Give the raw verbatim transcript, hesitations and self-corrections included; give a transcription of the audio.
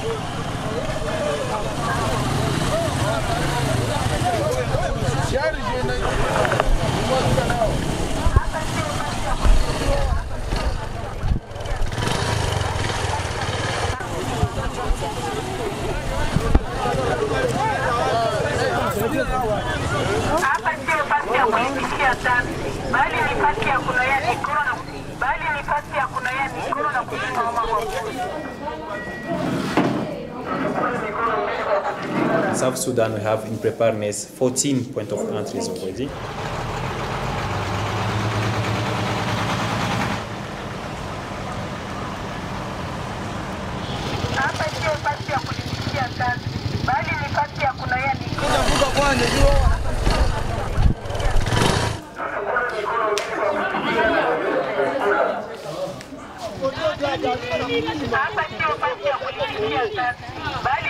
Hapa sio pasi ya kulipikia taksi, bali ni pasi ya kunawia mikono na bali ni pasi ya kunawia mikono na kulipa mama kwa South Sudan, we have in preparedness fourteen point of entries already. hapa sio pasi ya kulipikia taksi, bali ni pasi ya kunawia mikono. Hapa sio pasi ya kulipikia taksi, bali